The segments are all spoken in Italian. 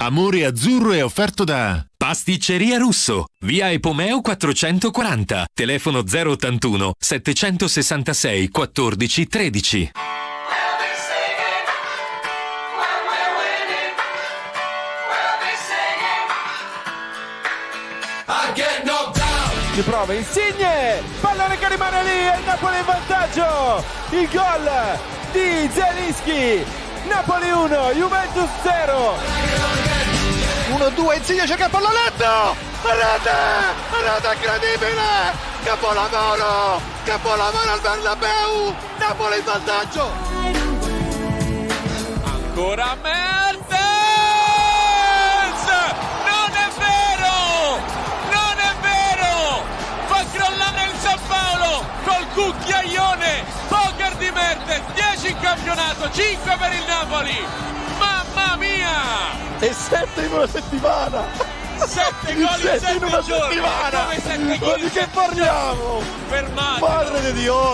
Amore Azzurro è offerto da Pasticceria Russo, via Epomeo 440, telefono 081 766 14 13. Si prova Insigne, pallone che rimane lì e il Napoli in vantaggio. Il gol di Zielinski. Napoli 1, Juventus 0. 1-2, Insigne cerca il pallonetto. Rete incredibile. Capolavoro al Bernabeu. Napoli in vantaggio. Ancora Mertens. Crollare il San Paolo col cucchiaione, poker di Mertens, 10 in campionato, 5 per il Napoli, mamma mia! E 7 in una settimana! 7 gol in una settimana! Ma di che parliamo? Fermatelo! Madre di Dio!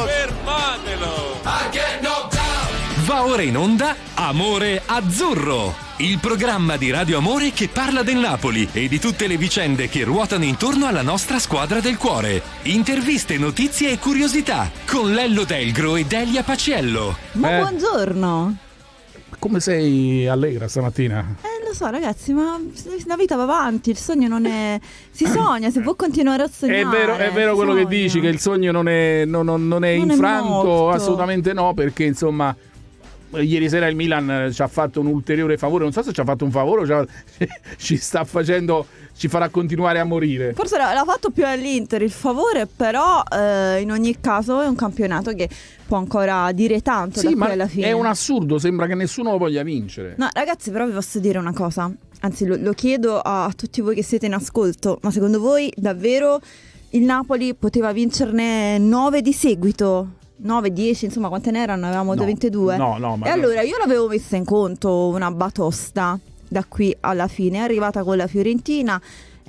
Fermatelo! Va ora in onda Amore Azzurro, il programma di Radio Amore che parla del Napoli e di tutte le vicende che ruotano intorno alla nostra squadra del cuore. Interviste, notizie e curiosità con Lello Delgro e Delia Paciello. Ma buongiorno. Come sei allegra stamattina? Lo so ragazzi, ma la vita va avanti, il sogno non è... Si sogna, si può continuare a sognare. È vero quello che dici, che il sogno non è infranto, assolutamente no, perché insomma... Ieri sera il Milan ci ha fatto un ulteriore favore, non so se ci ha fatto un favore o ci sta facendo, ci farà continuare a morire. Forse l'ha fatto più all'Inter il favore, però in ogni caso è un campionato che può ancora dire tanto da qui alla fine. È un assurdo, sembra che nessuno lo voglia vincere. No ragazzi, però vi posso dire una cosa, anzi lo chiedo a tutti voi che siete in ascolto, ma secondo voi davvero il Napoli poteva vincerne 9 di seguito? 9, 10, insomma quante ne erano? Avevamo 22. No, e allora io l'avevo messa in conto una batosta da qui alla fine. È arrivata con la Fiorentina.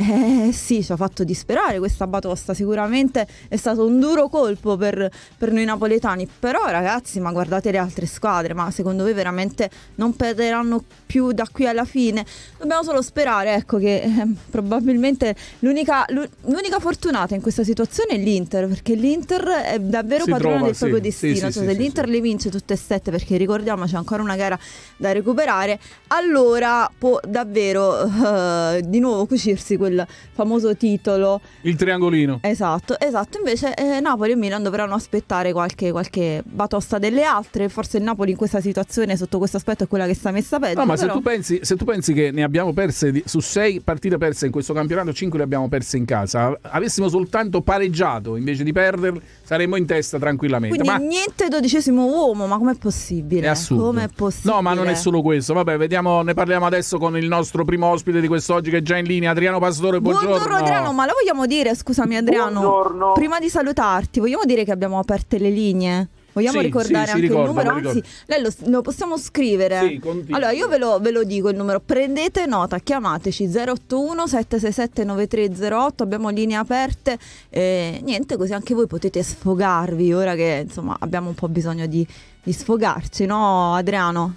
Sì, ci ha fatto disperare questa batosta. Sicuramente è stato un duro colpo per noi napoletani. Però ragazzi, ma guardate le altre squadre, ma secondo voi veramente non perderanno più da qui alla fine? Dobbiamo solo sperare, ecco, che probabilmente l'unica fortunata in questa situazione è l'Inter, perché l'Inter è davvero padrona del proprio destino. Se l'Inter le vince tutte e 7, perché ricordiamo c'è ancora una gara da recuperare, allora può davvero di nuovo cucirsi quel famoso titolo, il triangolino. Esatto. Invece Napoli e Milan dovranno aspettare qualche batosta delle altre. Forse il Napoli in questa situazione, sotto questo aspetto, è quella che sta messa peggio. No, ma però... se tu pensi che ne abbiamo perse su 6 partite perse in questo campionato, 5 le abbiamo perse in casa. Avessimo soltanto pareggiato invece di perderle, saremmo in testa tranquillamente. Quindi niente 12° uomo, ma com'è possibile? È assurdo. Com'è possibile? No, ma non è solo questo. Vabbè, vediamo, ne parliamo adesso con il nostro primo ospite di quest'oggi, che è già in linea, Adriano Pastore. Buongiorno Adriano, ma la vogliamo dire, scusami Adriano, buongiorno. Prima di salutarti, vogliamo dire che abbiamo aperte le linee? Vogliamo ricordare anche il numero? Anzi, lei lo possiamo scrivere. Sì, allora io ve lo dico il numero, prendete nota, chiamateci 081 767 9308, abbiamo linee aperte, niente, così anche voi potete sfogarvi ora che insomma abbiamo un po' bisogno di sfogarci, no Adriano?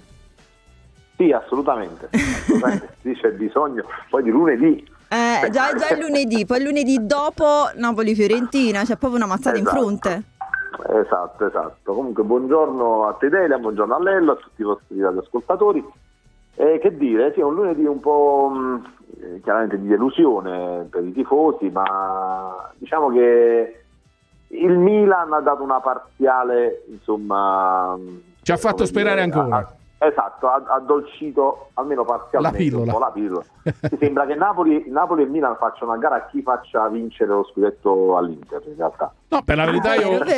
Sì, assolutamente. Sì, c'è bisogno poi di lunedì. Già è lunedì, poi lunedì dopo Napoli-Fiorentina, c'è proprio una mazzata in fronte. Esatto. Comunque buongiorno a te Delia, buongiorno a Lello, a tutti i vostri ascoltatori. Che dire, sì, è un lunedì un po' chiaramente di delusione per i tifosi, ma diciamo che il Milan ha dato una parziale, insomma... Ci ha fatto sperare ancora. Esatto, ha addolcito almeno parzialmente un po' la pillola. Mi sembra che Napoli e Milan facciano una gara a chi faccia vincere lo scudetto all'Inter, in realtà. No, per la verità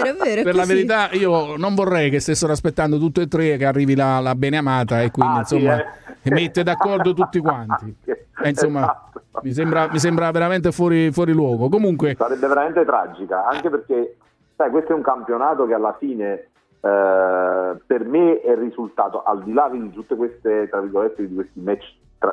verità io non vorrei che stessero aspettando tutte e tre che arrivi la beneamata e quindi insomma mette d'accordo tutti quanti. Insomma, esatto. mi sembra veramente fuori luogo. Comunque sarebbe veramente tragica, anche perché sai, questo è un campionato che alla fine per me è il risultato, al di là di tutte queste, tra virgolette, di questi match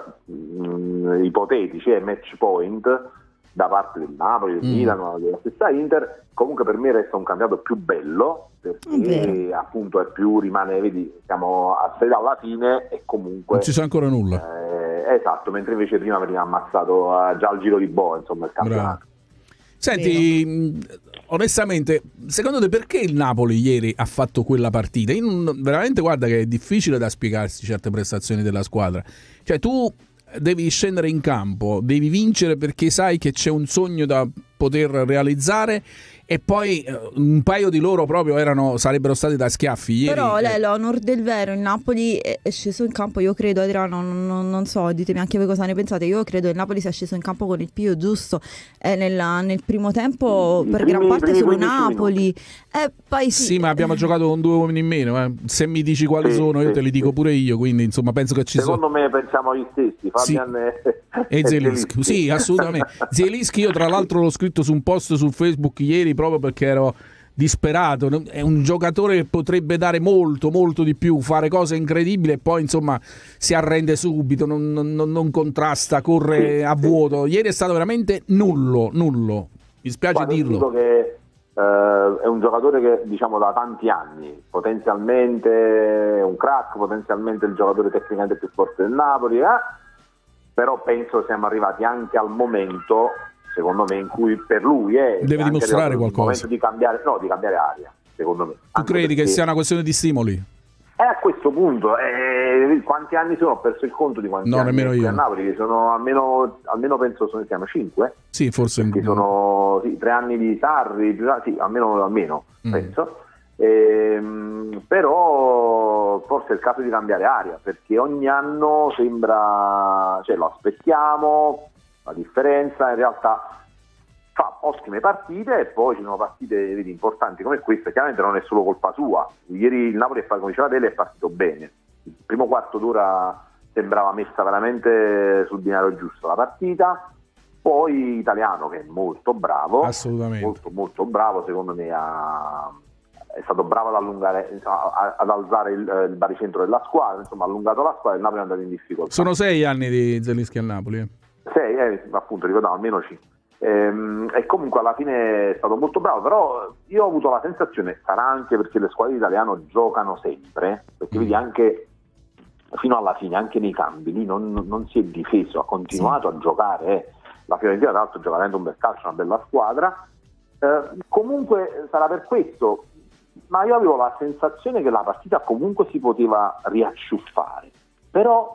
ipotetici, match point da parte del Napoli, del Milan, della stessa Inter, comunque per me resta un campionato più bello, perché appunto rimane, vedi, siamo a 6 alla fine e comunque non ci sa ancora nulla. esatto, mentre invece prima veniva ammazzato già al giro di boa, insomma, il campionato. Senti, onestamente, secondo te perché il Napoli ieri ha fatto quella partita? Veramente guarda che è difficile da spiegarsi certe prestazioni della squadra. Cioè tu devi scendere in campo, devi vincere perché sai che c'è un sogno da poter realizzare e poi un paio di loro proprio sarebbero stati da schiaffi ieri. Però Lelo, a onor del vero, il Napoli è sceso in campo, io credo, Adriano, non so, ditemi anche voi cosa ne pensate, io credo che il Napoli sia sceso in campo con il piglio giusto nel primo tempo, per gran parte solo Napoli. Poi sì, ma abbiamo giocato con 2 uomini in meno, se mi dici quali sono io te li dico pure io, quindi insomma penso che secondo me pensiamo agli stessi, Fabian e Zielinski. Sì, assolutamente. Zielinski io tra l'altro l'ho scritto su un post su Facebook ieri proprio perché ero disperato, è un giocatore che potrebbe dare molto molto di più, fare cose incredibili e poi insomma si arrende subito, non contrasta, corre a vuoto. Ieri è stato veramente nullo, mi spiace dirlo. Dico che è un giocatore che diciamo da tanti anni potenzialmente è un crack, potenzialmente il giocatore tecnicamente più forte del Napoli, però penso siamo arrivati anche al momento, secondo me, in cui per lui deve dimostrare qualcosa, momento di cambiare aria, secondo me. Tu credi che sia una questione di stimoli? A questo punto quanti anni sono? Ho perso il conto di quanti anni nemmeno io. A Napoli, che sono almeno penso siano 5. Sì, forse sono 3 anni di Sarri, sì, almeno penso. Però forse è il caso di cambiare aria, perché ogni anno sembra, lo aspettiamo, la differenza in realtà fa ottime partite e poi ci sono partite importanti come questa. Chiaramente non è solo colpa sua, ieri il Napoli, come diceva Tele, è partito bene, il primo quarto d'ora sembrava messa veramente sul binario giusto la partita, poi Italiano, che è molto bravo, assolutamente molto molto bravo, secondo me è stato bravo ad allungare, insomma, ad alzare il baricentro della squadra, insomma ha allungato la squadra e il Napoli è andato in difficoltà. Sono 6 anni di Zielinski al Napoli. 6, appunto, ricordavo almeno 5. E comunque alla fine è stato molto bravo, però io ho avuto la sensazione, sarà anche perché le squadre italiane giocano sempre, perché vedi anche fino alla fine, anche nei cambi, lì non si è difeso, ha continuato a giocare. La Fiorentina tra l'altro gioca veramente un bel calcio, una bella squadra. Comunque sarà per questo, ma io avevo la sensazione che la partita comunque si poteva riacciuffare, però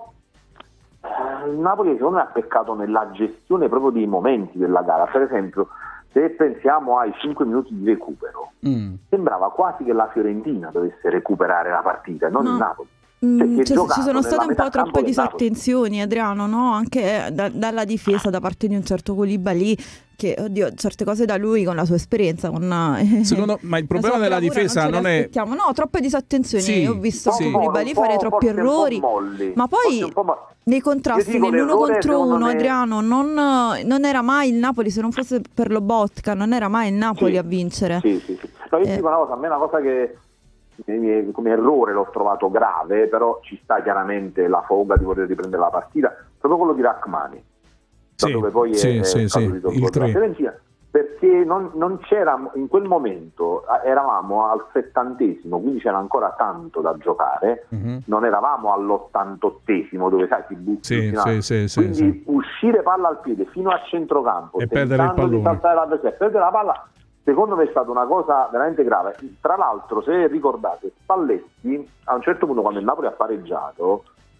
il Napoli secondo me ha peccato nella gestione proprio dei momenti della gara. Per esempio, se pensiamo ai 5 minuti di recupero, sembrava quasi che la Fiorentina dovesse recuperare la partita, non il Napoli. Ci sono state un po' troppe disattenzioni, Adriano, no? Anche dalla difesa da parte di un certo Koulibaly, che oddio, certe cose da lui con la sua esperienza secondo ma il problema della difesa non è troppe disattenzioni. Ho visto Koulibaly fare troppi errori, ma poi nei contrasti nell'1 contro 1, Adriano, non era mai il Napoli, se non fosse per Lobotka non era mai il Napoli a vincere. No, io dico una cosa, a me è una cosa che come errore l'ho trovato grave, però ci sta chiaramente la foga di voler riprendere la partita, proprio quello di Rachmani, dove poi è stato risolto la Fiorentina, perché non c'era in quel momento, eravamo al 70°, quindi c'era ancora tanto da giocare, non eravamo all'88° dove sai ti butti quindi uscire palla al piede fino a centrocampo e perdere il pallone, di saltare l'avversario, perdere la palla, secondo me è stata una cosa veramente grave. Tra l'altro, se ricordate, Spalletti a un certo punto, quando il Napoli ha pareggiato,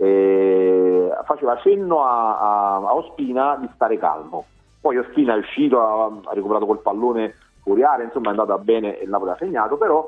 faceva cenno a Ospina di stare calmo. Poi Ospina è uscito, ha recuperato quel pallone fuori area, insomma è andata bene e il Napoli ha segnato, però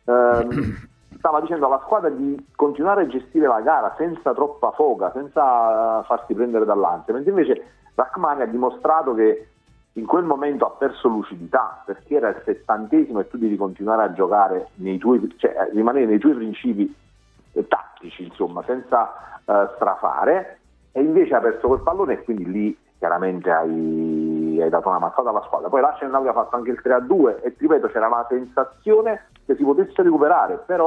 stava dicendo alla squadra di continuare a gestire la gara senza troppa foga, senza farsi prendere dall'ansia, mentre invece Rachmani ha dimostrato che in quel momento ha perso lucidità, perché era il 70° e tu devi continuare a giocare rimanere nei tuoi principi tattici, insomma, senza strafare, e invece ha perso quel pallone e quindi lì chiaramente hai dato una mazzata alla squadra. Poi là aveva fatto anche il 3-2 e ti ripeto, c'era la sensazione che si potesse recuperare, però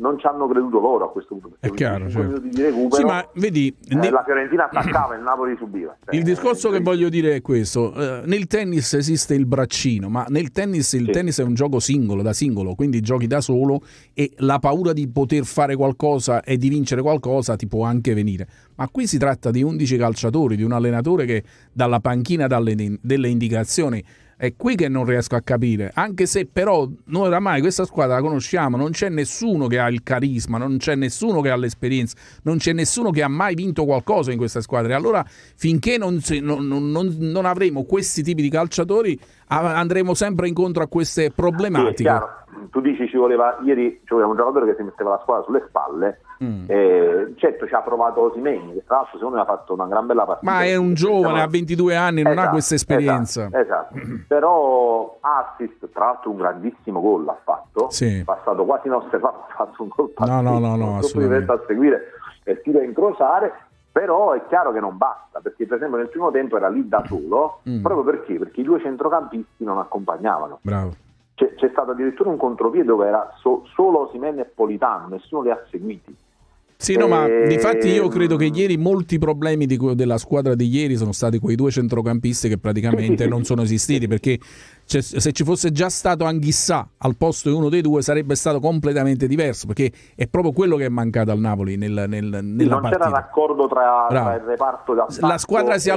non ci hanno creduto loro a questo punto. È chiaro, certo. Di recupero, sì, ma vedi, la Fiorentina attaccava, il Napoli subiva. Il discorso che voglio dire è questo: nel tennis esiste il braccino, ma nel tennis tennis è un gioco singolo, da singolo, quindi giochi da solo e la paura di poter fare qualcosa e di vincere qualcosa ti può anche venire. Ma qui si tratta di 11 calciatori, di un allenatore che dalla panchina dà delle indicazioni. È qui che non riesco a capire, anche se però noi oramai questa squadra la conosciamo, non c'è nessuno che ha il carisma, non c'è nessuno che ha l'esperienza, non c'è nessuno che ha mai vinto qualcosa in questa squadra. E allora finché non avremo questi tipi di calciatori andremo sempre incontro a queste problematiche. Sì, è chiaro. Tu dici ieri ci voleva un giocatore che si metteva la squadra sulle spalle. Certo, ci ha provato Osimhen, che tra l'altro secondo me ha fatto una gran bella partita. Ma è un giovane, ha 22 anni, non ha questa esperienza. Esatto. Però assist, tra l'altro un grandissimo gol ha fatto, passato quasi inosservato, ha fatto un gol pazzesco, no, assolutamente. A seguire e tiro a incrociare. Però è chiaro che non basta, perché per esempio nel primo tempo era lì da solo, proprio perché i due centrocampisti non accompagnavano. Bravo. C'è stato addirittura un contropiede dove era solo Osimhen e Politano, nessuno li ha seguiti. Sì, no, ma difatti io credo che ieri molti problemi della squadra di ieri sono stati quei due centrocampisti che praticamente non sono esistiti, perché se ci fosse già stato Anghissà al posto di uno dei due sarebbe stato completamente diverso, perché è proprio quello che è mancato al Napoli nella non partita. C'era raccordo tra il reparto d'attacco. La squadra si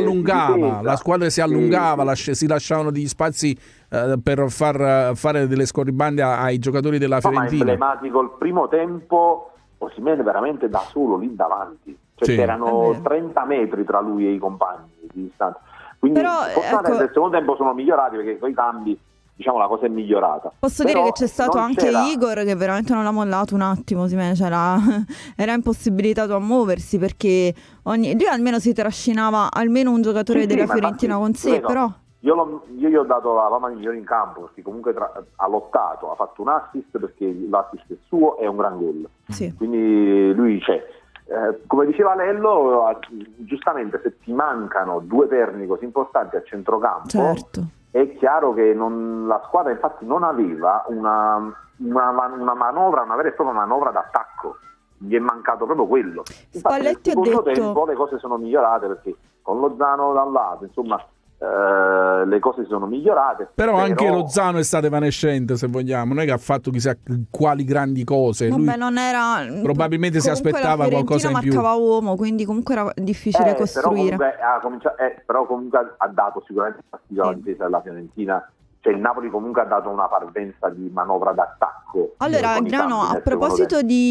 allungava, si lasciavano degli spazi per fare delle scorribande ai giocatori della Fiorentina. Ma è emblematico il primo tempo. Osimhen veramente da solo lì davanti, c'erano 30 metri tra lui e i compagni di distanza, quindi fortunatamente nel secondo tempo sono migliorati, perché con i cambi diciamo la cosa è migliorata. Posso dire che c'è stato anche Igor che veramente non l'ha mollato un attimo, Osimhen, era impossibilitato a muoversi, perché lui almeno si trascinava almeno un giocatore della Fiorentina con sé, però io gli ho dato la fama migliore in campo, perché comunque ha lottato, ha fatto un assist, perché l'assist è suo, è un gran gol. Quindi lui c'è. Come diceva Lello, giustamente se ti mancano due perni così importanti a centrocampo, è chiaro che la squadra infatti non aveva una manovra, una vera e propria manovra d'attacco. Gli è mancato proprio quello. Infatti nel secondo tempo le cose sono migliorate, perché con Lozano da un lato, insomma, le cose si sono migliorate, però anche Lozano è stato evanescente, se vogliamo, non è che ha fatto chissà quali grandi cose. Lui non era, probabilmente si aspettava qualcosa in più. Marcava uomo, quindi comunque era difficile costruire. Però comunque ha dato sicuramente fastidio alla difesa della Fiorentina. Cioè il Napoli comunque ha dato una parvenza di manovra d'attacco. Allora, Grano, a proposito di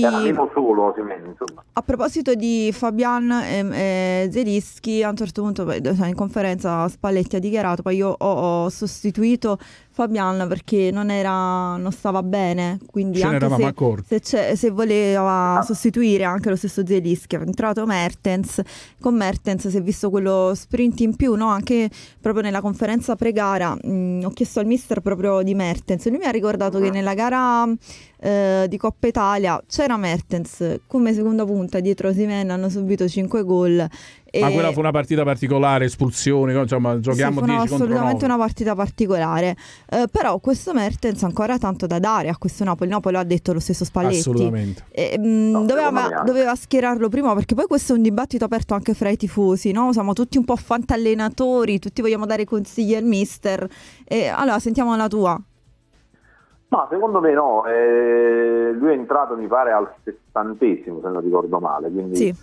Fabian e Zelinski, a un certo punto in conferenza Spalletti ha dichiarato, poi io ho sostituito Fabian perché non stava bene, quindi se voleva sostituire anche lo stesso Zelinski, è entrato Mertens. Con Mertens si è visto quello sprint in più, no? Anche proprio nella conferenza pre-gara ho chiesto al mister proprio di Mertens, lui mi ha ricordato che nella gara di Coppa Italia c'era Mertens come seconda punta dietro Osimhen, hanno subito 5 gol. Ma quella fu una partita particolare, espulsioni, insomma, giochiamo 10 contro 9. Assolutamente una partita particolare, però questo Mertens ha ancora tanto da dare a questo Napoli. Napoli lo ha detto lo stesso Spalletti. Assolutamente. Doveva schierarlo prima, perché poi questo è un dibattito aperto anche fra i tifosi, no? Siamo tutti un po' fantallenatori, tutti vogliamo dare consigli al mister. Allora sentiamo la tua. Ma secondo me no, lui è entrato mi pare al 60°, se non ricordo male, quindi ci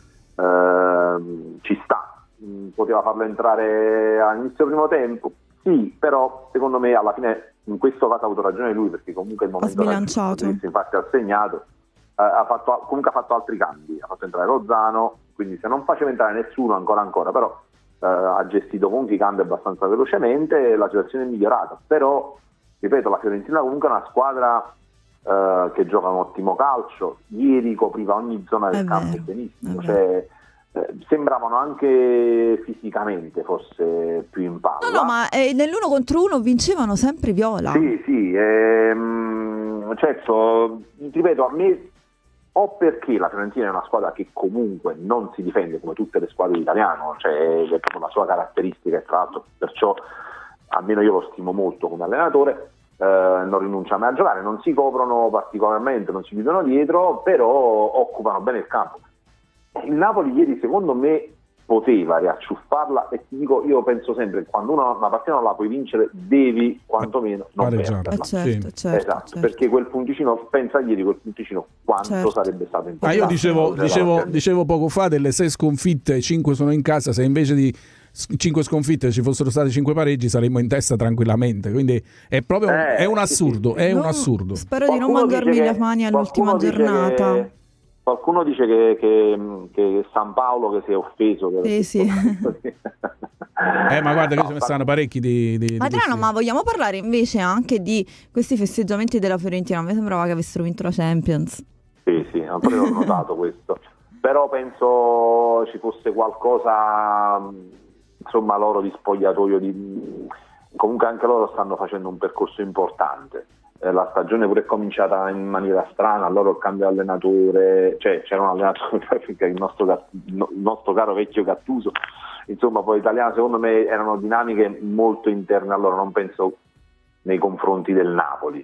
sta. Poteva farlo entrare all'inizio primo tempo, sì, però secondo me alla fine in questo caso ha avuto ragione lui, perché comunque il momento ha sbilanciato, infatti ha segnato, comunque ha fatto altri cambi, ha fatto entrare Lozano, quindi se non faceva entrare nessuno ancora, però ha gestito comunque i cambi abbastanza velocemente, la situazione è migliorata. Però ripeto, la Fiorentina comunque è una squadra che gioca un ottimo calcio, ieri copriva ogni zona del campo benissimo, sembravano anche fisicamente forse più in palla. No, ma nell'1 contro 1 vincevano sempre viola. Sì, certo, ripeto, a me perché la Fiorentina è una squadra che comunque non si difende come tutte le squadre italiane, cioè è proprio la sua caratteristica, e tra l'altro perciò almeno io lo stimo molto come allenatore. non rinunciano mai a giocare, non si coprono particolarmente, non si chiudono dietro, però occupano bene il campo. Il Napoli ieri secondo me poteva riacciuffarla, e ti dico, io penso sempre che quando una partita non la puoi vincere devi quantomeno non perderla. Certo, esatto, perché quel punticino, pensa ieri quel punticino quanto sarebbe stato importante. Io dicevo poco fa, delle 6 sconfitte 5 sono in casa, se invece di 5 sconfitte ci fossero state 5 pareggi saremmo in testa tranquillamente, quindi è proprio è un assurdo, è un assurdo. Spero di non mangiarmi le mani all'ultima giornata. Qualcuno dice che San Paolo che si è offeso. Sì. Ma guarda che ce ne stanno parecchi di Adriano, ma vogliamo parlare invece anche di questi festeggiamenti della Fiorentina? A me sembrava che avessero vinto la Champions. Sì, anche io ho notato questo. Però penso ci fosse qualcosa, insomma, loro di spogliatoio, comunque anche loro stanno facendo un percorso importante. La stagione pure è cominciata in maniera strana, loro il cambio di allenatore, cioè c'era un allenatore, il nostro caro vecchio Gattuso, insomma poi italiano, secondo me erano dinamiche molto interne a loro, non penso nei confronti del Napoli,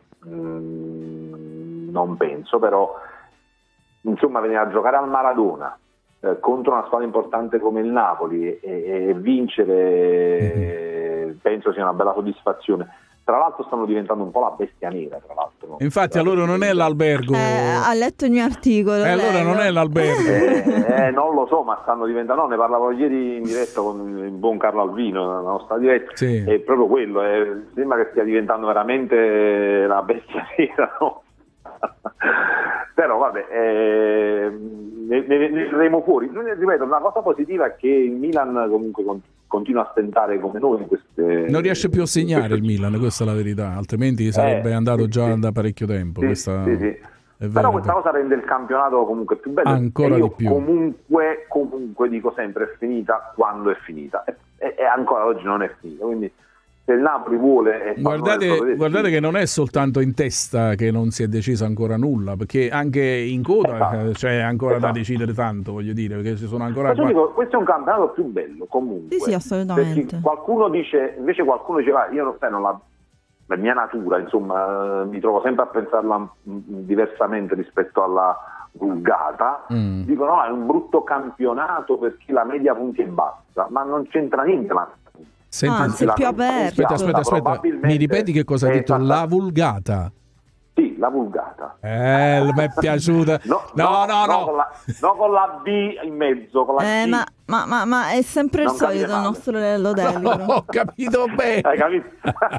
non penso, però insomma venire a giocare al Maradona contro una squadra importante come il Napoli e vincere penso sia una bella soddisfazione. Tra l'altro stanno diventando un po' la bestia nera, tra l'altro. No? Infatti allora non è l'albergo. Ha letto il mio articolo. Allora non è l'albergo. Non lo so, ma stanno diventando, no, ne parlavo ieri in diretta con il buon Carlo Alvino, la nostra diretta, sì. È proprio quello, sembra che stia diventando veramente la bestia nera, no? Però vabbè, ne verremo fuori. Ripeto, una cosa positiva è che il Milan comunque continua a stentare come noi in queste... Non riesce più a segnare il Milan, questa è la verità, altrimenti sarebbe andato già da parecchio tempo. Sì. Però questa cosa rende il campionato comunque più bello. Ancora e io di più. Comunque dico sempre è finita quando è finita, e ancora oggi non è finita, quindi se il Napoli vuole... Guardate che non è soltanto in testa che non si è deciso ancora nulla, perché anche in coda c'è ancora da decidere tanto, voglio dire, perché ci sono ancora... Questo è un campionato più bello comunque. Sì, assolutamente. Perché qualcuno dice io non la mia natura, insomma, mi trovo sempre a pensarla diversamente rispetto alla vulgata. Dicono no, è un brutto campionato perché la media punti è bassa, ma non c'entra niente la Senti, è più aperto. Aspetta, mi ripeti che cosa ha detto? La vulgata? Sì, la vulgata. Mi è piaciuta. No. Con la B in mezzo, con la C. Ma è sempre il solito il nostro Lello Deligro. No, ho capito bene. Hai capito?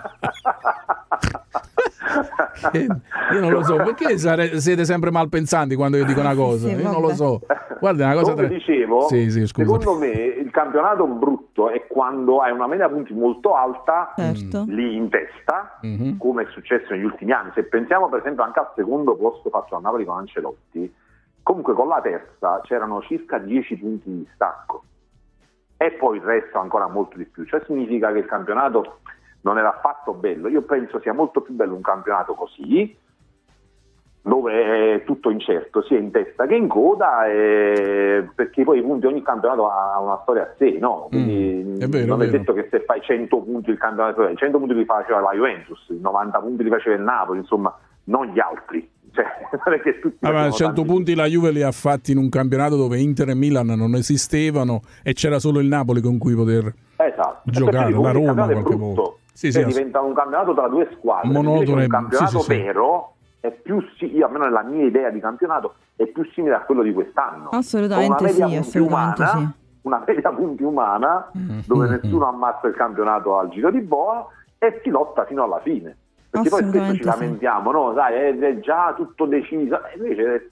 Io non lo so, perché siete sempre malpensanti quando io dico una cosa? Io non lo so. Guarda, una cosa come dicevo, sì, secondo me il campionato brutto è quando hai una media punti molto alta, lì in testa, come è successo negli ultimi anni. Se pensiamo per esempio anche al secondo posto fatto a Napoli con Ancelotti, comunque con la terza c'erano circa 10 punti di distacco e poi il resto ancora molto di più, cioè significa che il campionato non era affatto bello. Io penso sia molto più bello un campionato così, dove è tutto incerto sia in testa che in coda, perché poi i punti, ogni campionato ha una storia a sé, no? Quindi non è detto che se fai 100 punti il campionato, 100 punti li faceva la Juventus, 90 punti li faceva il Napoli, insomma non gli altri. Cioè, non è che tutti 100 punti la Juve li ha fatti in un campionato dove Inter e Milan non esistevano e c'era solo il Napoli con cui poter giocare, la Roma qualche volta. Diventa un campionato tra due squadre, monotono, un campionato vero è più almeno nella mia idea di campionato è più simile a quello di quest'anno. Assolutamente sì, una media punti umana dove nessuno ammazza il campionato al giro di boa e si lotta fino alla fine. Perché poi spesso ci lamentiamo, no? Sai, è già tutto deciso. Invece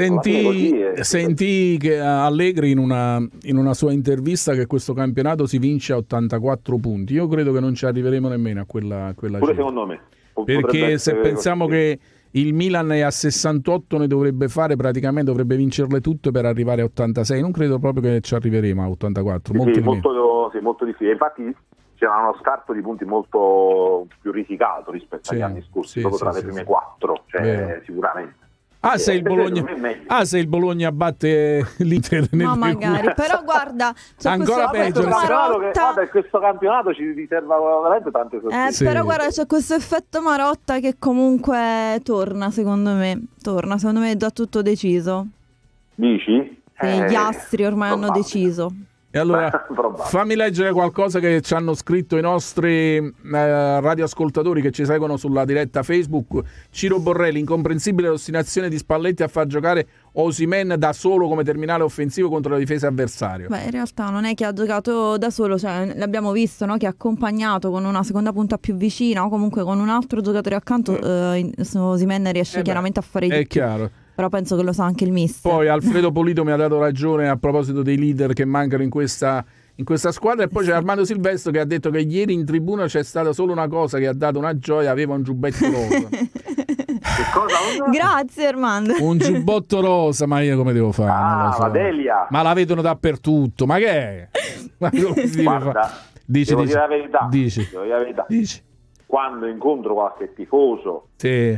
senti che Allegri in una sua intervista che questo campionato si vince a 84 punti. Io credo che non ci arriveremo nemmeno a quella pure cifra. Secondo me. Perché se pensiamo che il Milan è a 68, ne dovrebbe fare praticamente, dovrebbe vincerle tutte per arrivare a 86. Non credo proprio che ci arriveremo a 84. Molto difficile. Infatti c'era uno scarto di punti molto più risicato rispetto agli anni scorsi, proprio tra le prime 4, cioè sicuramente. Se il Bologna batte l'Inter nel ma magari, però guarda, ancora peggio. Questo campionato ci riserva veramente tante sorprese. Però guarda, c'è questo effetto Marotta che comunque torna, secondo me è già tutto deciso. Dici? Gli astri ormai hanno deciso. E allora fammi leggere qualcosa che ci hanno scritto i nostri radioascoltatori che ci seguono sulla diretta Facebook. Ciro Borrelli: incomprensibile l'ostinazione di Spalletti a far giocare Osimhen da solo come terminale offensivo contro la difesa avversaria. Beh, in realtà non è che ha giocato da solo, cioè l'abbiamo visto, no? Che ha accompagnato con una seconda punta più vicina o comunque con un altro giocatore accanto. Osimhen riesce chiaramente a fare è chiaro. Però penso che lo sa anche il mister. Poi Alfredo Polito mi ha dato ragione a proposito dei leader che mancano in questa squadra. E poi c'è Armando Silvestro che ha detto che ieri in tribuna c'è stata solo una cosa che ha dato una gioia: aveva un giubbetto rosa. Che cosa? Grazie Armando. Un giubbotto rosa, ma io come devo fare? Non lo so. La Delia. Ma la vedono dappertutto, ma che è? Ma come si deve fare? Dici la verità. Dici. Quando incontro qualche tifoso, sì,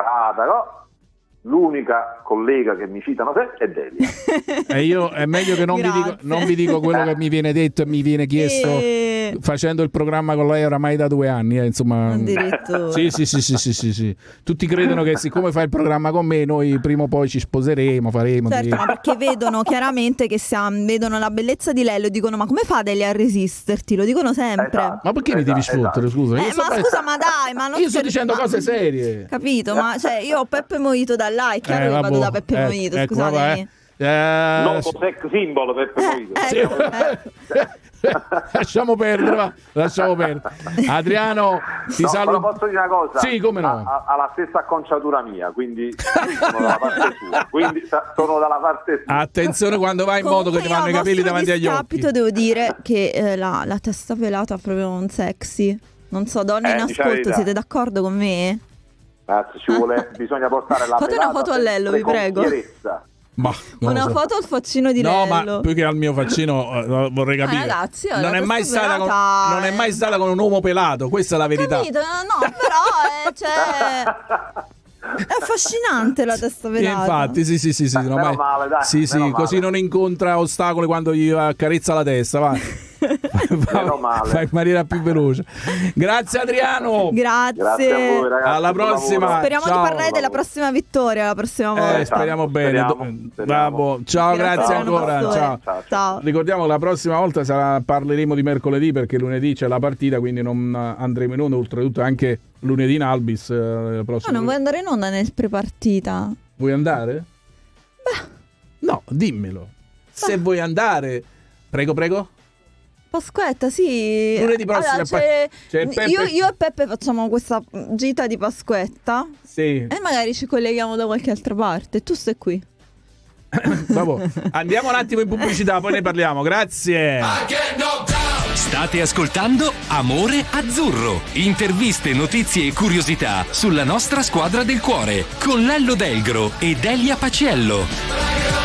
l'unica collega che mi citano è Delia. E io è meglio che non vi dico quello che mi viene detto e mi viene chiesto facendo il programma con lei oramai da 2 anni, insomma. Sì. Tutti credono che siccome fai il programma con me noi prima o poi ci sposeremo, faremo. Certo, ma perché vedono chiaramente che vedono la bellezza di lei e dicono: ma come fa Delia a resisterti? Lo dicono sempre. Ma perché mi devi sfottere, scusa? Ma dai, ma non io sto dicendo cose serie. Capito, ma cioè io ho Peppe Mojito da là, è chiaro che vado da Peppe Mojito, scusatemi. Noto sex simbolo Peppe Mojito. Lasciamo perdere. Adriano, ti saluto. Però posso dire una cosa? Sì, come no? Ha la stessa acconciatura mia, quindi sono dalla parte sua. Attenzione quando vai in moto che ti vanno i capelli davanti agli occhi. Devo dire che la testa pelata ha proprio un sexy. Non so, donne in ascolto, siete d'accordo con me? Bisogna portare la fate una foto a Lello, vi prego. Una foto al faccino di Lello. No, ma più che al mio faccino vorrei capire. Ragazzi, non è mai stata con un uomo pelato, questa è la verità. Capito? No, però è affascinante la testa pelata. Infatti, sì, male, dai, così non incontra ostacoli quando gli accarezza la testa, va. Fai in maniera più veloce. Grazie Adriano. Grazie a voi, ragazzi. Alla prossima. Speriamo di parlare della prossima vittoria la prossima volta. Speriamo bene. Bravo. Ciao, grazie ancora. Ciao. Ricordiamo la prossima volta parleremo di mercoledì perché lunedì c'è la partita, quindi non andremo in onda. Oltretutto anche lunedì in Albis. Non vuoi andare in onda nel prepartita? Vuoi andare? No, dimmelo. Se vuoi andare, prego. Pasquetta, sì. Lunedì prossimo io e Peppe facciamo questa gita di Pasquetta. Sì. E magari ci colleghiamo da qualche altra parte. Tu stai qui. Vabbè. Andiamo un attimo in pubblicità, poi ne parliamo. Grazie. State ascoltando Amore Azzurro. Interviste, notizie e curiosità sulla nostra squadra del cuore con Lello Delgro e Delia Paciello.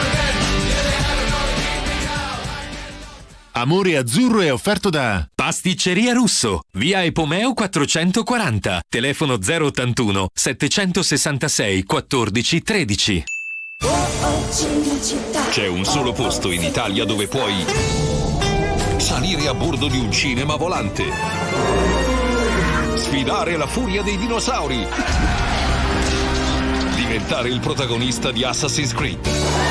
Amore Azzurro è offerto da Pasticceria Russo, via Epomeo 440, telefono 081 766 14 13. C'è un solo posto in Italia dove puoi salire a bordo di un cinema volante, sfidare la furia dei dinosauri, diventare il protagonista di Assassin's Creed,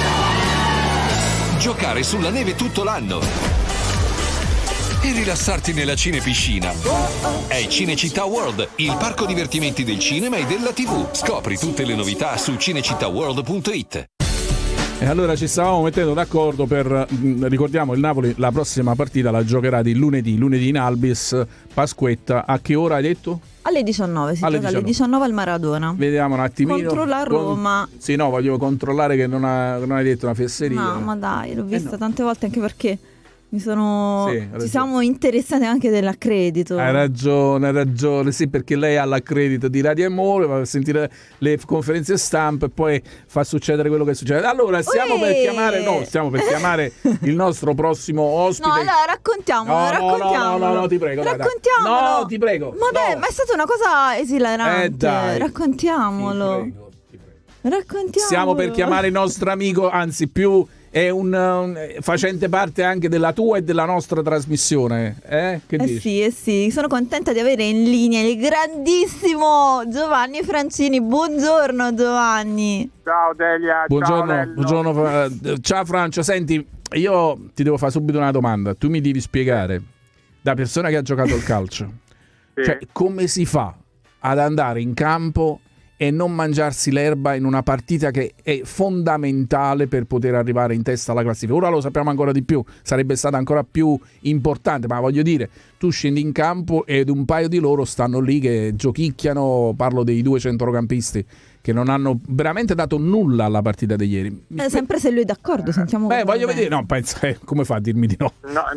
giocare sulla neve tutto l'anno e rilassarti nella cinepiscina. È Cinecittà World, il parco divertimenti del cinema e della TV. Scopri tutte le novità su cinecittàworld.it. E allora ci stavamo mettendo d'accordo per, ricordiamo, il Napoli la prossima partita la giocherà di lunedì in Albis, Pasquetta. A che ora hai detto? Alle 19, alle 19 al Maradona. Vediamo un attimino. Contro la Roma. Sì, no, voglio controllare che non hai detto una fesseria. No, ma dai, l'ho vista tante volte anche perché ci siamo interessati anche dell'accredito. Hai ragione, sì, perché lei ha l'accredito di Radio Amore, va a sentire le conferenze stampa e poi fa succedere quello che succede. Allora, stiamo per chiamare il nostro prossimo ospite. No, allora raccontiamolo. No, ti prego. Raccontiamolo. No, ti prego. Ma è stata una cosa esilarante. Dai. Raccontiamolo. Ti prego. Raccontiamo. Stiamo per chiamare il nostro amico, anzi più è un facente parte anche della tua e della nostra trasmissione. Che dici? Sì, sono contenta di avere in linea il grandissimo Giovanni Francini. Buongiorno Giovanni. Ciao Delia. Buongiorno. Ciao Francia, senti, io ti devo fare subito una domanda. Tu mi devi spiegare, da persona che ha giocato al calcio, cioè come si fa ad andare in campo e non mangiarsi l'erba in una partita che è fondamentale per poter arrivare in testa alla classifica. Ora lo sappiamo ancora di più, sarebbe stata ancora più importante, ma voglio dire, tu scendi in campo ed un paio di loro stanno lì che giochicchiano, parlo dei 2 centrocampisti che non hanno veramente dato nulla alla partita di ieri. Sempre se lui è d'accordo, sentiamo. Voglio vedere, no, penso, come fa a dirmi di no?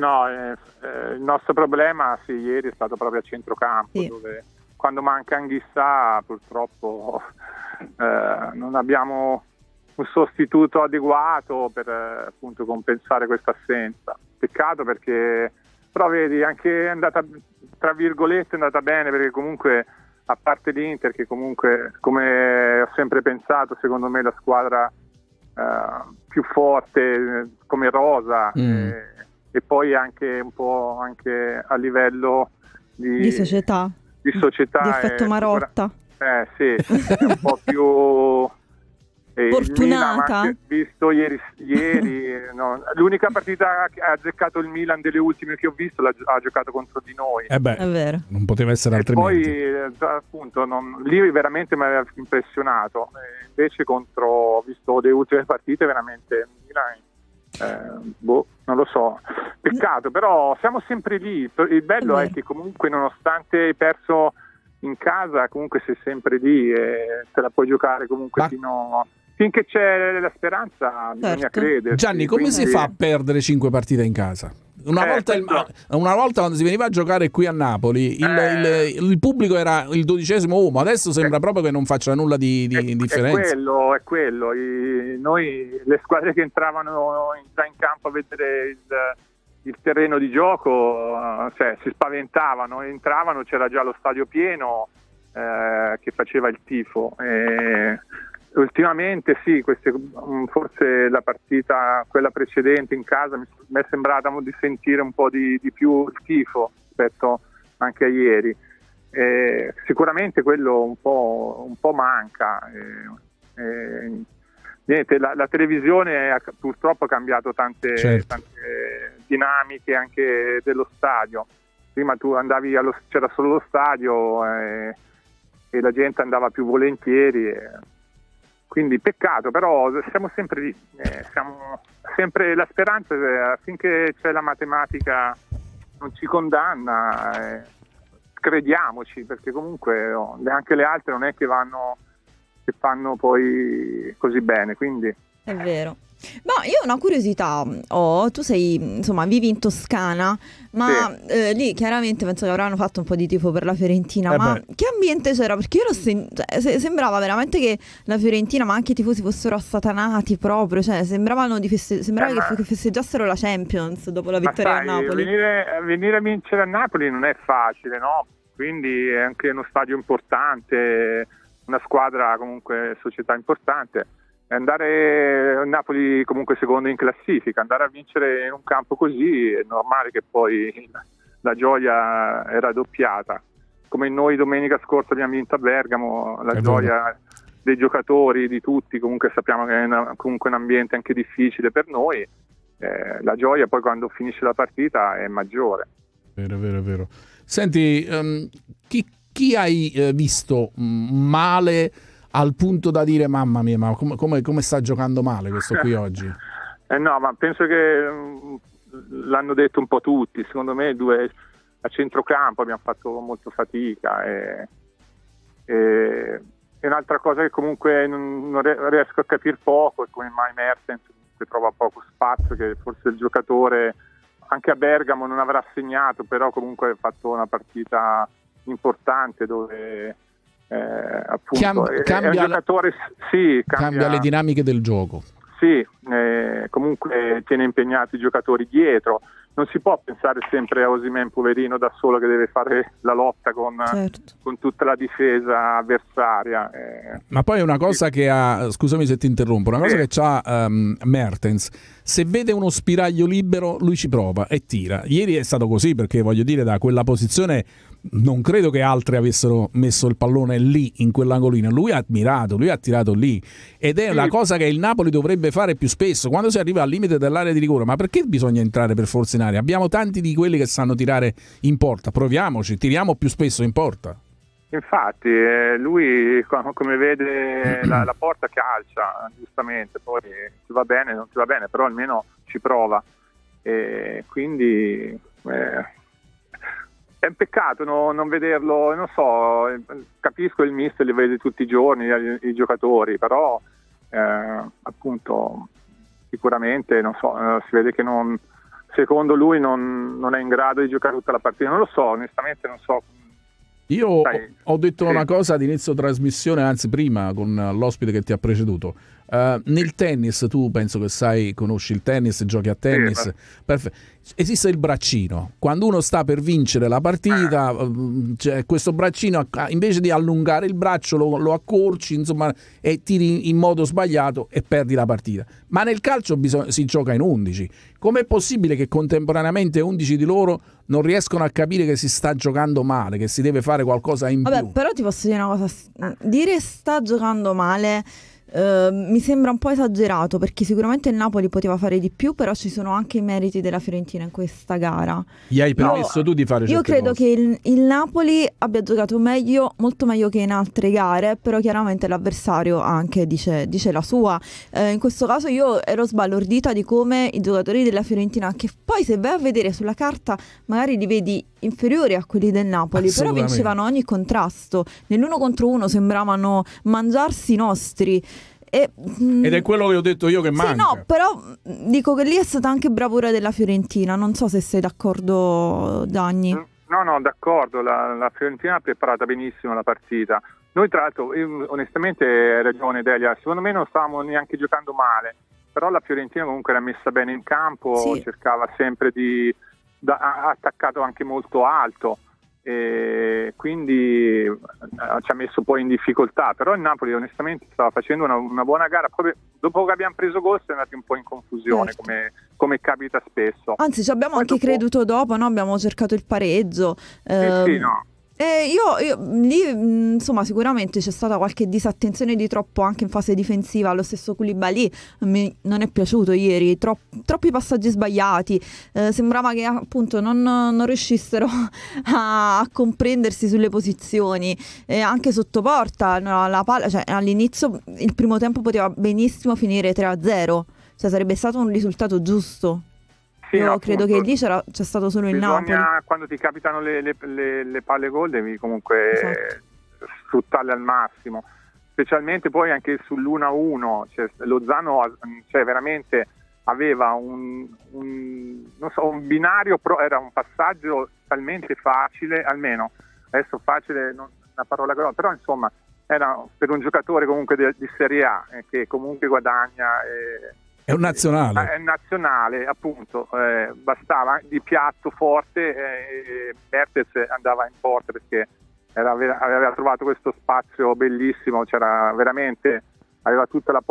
Il nostro problema ieri è stato proprio a centrocampo, dove quando manca Anghissà purtroppo non abbiamo un sostituto adeguato per appunto compensare questa assenza. Peccato, perché però vedi, anche è andata, tra virgolette, è andata bene, perché comunque a parte l'Inter, che comunque, come ho sempre pensato, secondo me la squadra più forte come rosa, e poi anche un po' anche a livello di società, di effetto Marotta, sì, è un po' più fortunata. Milan, visto ieri no, l'unica partita che ha azzeccato il Milan delle ultime che ho visto ha giocato contro di noi. È vero. Non poteva essere altrimenti. Poi appunto lì veramente mi aveva impressionato. Invece ho visto le ultime partite, veramente Milan, non lo so, peccato, però siamo sempre lì. Il bello è che comunque, nonostante hai perso in casa, comunque sei sempre lì e te la puoi giocare comunque finché c'è la speranza, bisogna credere. Gianni, come si fa a perdere 5 partite in casa? Una volta quando si veniva a giocare qui a Napoli il pubblico era il 12° uomo, adesso sembra proprio che non faccia nulla di differenza. È quello. Noi, le squadre che entravano già in campo a vedere il terreno di gioco, si spaventavano, entravano, c'era già lo stadio pieno che faceva il tifo. Ultimamente forse la partita, quella precedente in casa, mi è sembrata di sentire un po' di più il tifo rispetto anche a ieri. Sicuramente quello un po' manca. Niente, la televisione purtroppo ha cambiato tante dinamiche anche dello stadio. Prima tu andavi c'era solo lo stadio e la gente andava più volentieri. Quindi peccato, però siamo sempre lì, siamo sempre, la speranza finché c'è la matematica non ci condanna, crediamoci, perché comunque anche le altre non è che fanno poi così bene, quindi è vero. Ma io ho una curiosità, tu vivi in Toscana, ma lì chiaramente penso che avranno fatto un po' di tifo per la Fiorentina, ma che ambiente c'era? Perché io sembrava veramente che la Fiorentina, ma anche i tifosi fossero assatanati proprio, cioè sembrava che festeggiassero la Champions dopo la vittoria a Napoli. Venire a vincere a Napoli non è facile, no? Quindi è anche uno stadio importante, una squadra comunque, società importante. Andare a Napoli comunque secondo in classifica, andare a vincere in un campo così è normale che poi la gioia è raddoppiata. Come noi domenica scorsa abbiamo vinto a Bergamo, la gioia dei giocatori, di tutti, comunque sappiamo che è comunque un ambiente anche difficile per noi, la gioia poi quando finisce la partita è maggiore. Vero. Senti, chi hai visto male al punto da dire mamma mia, ma come sta giocando male questo qui oggi? No, ma penso che l'hanno detto un po' tutti. Secondo me a centrocampo abbiamo fatto molto fatica e un'altra cosa che comunque non riesco a capire poco è come mai Mertens trova poco spazio, che forse il giocatore anche a Bergamo non avrà segnato, però comunque ha fatto una partita importante dove appunto è un giocatore, cambia le dinamiche del gioco. Comunque tiene impegnati i giocatori dietro, non si può pensare sempre a Osimhen poverino da solo che deve fare la lotta con tutta la difesa avversaria. Ma poi una cosa che ha, scusami se ti interrompo, una cosa che c'ha Mertens, se vede uno spiraglio libero lui ci prova e tira. Ieri è stato così, perché voglio dire, da quella posizione non credo che altri avessero messo il pallone lì in quell'angolino, lui ha mirato, lui ha tirato lì, ed è la cosa che il Napoli dovrebbe fare più spesso quando si arriva al limite dell'area di rigore. Ma perché bisogna entrare per forza in area? Abbiamo tanti di quelli che sanno tirare in porta, proviamoci, tiriamo più spesso in porta. Infatti lui come vede la porta calcia, giustamente, poi ti va bene, non ti va bene, però almeno ci prova, e quindi è un peccato non vederlo. Non so, capisco il mister, li vede tutti i giorni i giocatori, però appunto sicuramente non so, si vede che secondo lui non è in grado di giocare tutta la partita. Non lo so, onestamente non so. Io ho detto una cosa ad inizio trasmissione, anzi prima, con l'ospite che ti ha preceduto. Nel tennis, tu penso che conosci il tennis, giochi a tennis, esiste il braccino. Quando uno sta per vincere la partita, questo braccino, invece di allungare il braccio lo accorci, insomma, e tiri in modo sbagliato e perdi la partita. Ma nel calcio si gioca in 11. Com'è possibile che contemporaneamente 11 di loro non riescono a capire che si sta giocando male, che si deve fare qualcosa in più? Però ti posso dire una cosa, dire sta giocando male mi sembra un po' esagerato, perché sicuramente il Napoli poteva fare di più, però ci sono anche i meriti della Fiorentina in questa gara. Gli hai permesso tu di fare certe cose? Io credo che il Napoli abbia giocato meglio, molto meglio che in altre gare, però chiaramente l'avversario anche dice la sua. In questo caso io ero sbalordita di come i giocatori della Fiorentina, che poi se vai a vedere sulla carta magari li vedi inferiori a quelli del Napoli, però vincevano ogni contrasto. Nell'1 contro 1 sembravano mangiarsi i nostri. Ed è quello che ho detto io che manca. No, però dico che lì è stata anche bravura della Fiorentina. Non so se sei d'accordo, Dagni. No, d'accordo. La Fiorentina ha preparato benissimo la partita. Noi tra l'altro, onestamente hai ragione Delia, secondo me non stavamo neanche giocando male, però la Fiorentina comunque era messa bene in campo, cercava sempre ha attaccato anche molto alto, e quindi ci ha messo poi in difficoltà. Però il Napoli onestamente stava facendo una buona gara. Poi, dopo che abbiamo preso gol siamo andati un po' in confusione, come capita spesso. Anzi, ci abbiamo anche creduto dopo, no? Abbiamo cercato il pareggio. Io lì insomma sicuramente c'è stata qualche disattenzione di troppo anche in fase difensiva. Lo stesso Koulibaly non è piaciuto ieri, troppi passaggi sbagliati, sembrava che appunto non riuscissero a comprendersi sulle posizioni, anche sotto porta la palla, cioè, all'inizio il primo tempo poteva benissimo finire 3-0, cioè sarebbe stato un risultato giusto. Io credo che lì c'è stato solo il Napoli. Quando ti capitano le palle gol devi comunque sfruttarle al massimo, specialmente poi anche sull'1-1. Cioè, Lozano veramente aveva un binario, era un passaggio talmente facile, almeno adesso facile non è una parola grossa, però insomma era per un giocatore comunque di Serie A che comunque guadagna. È un nazionale. È nazionale, appunto, bastava di piatto forte, Mertens andava in porta perché aveva trovato questo spazio bellissimo, aveva tutta la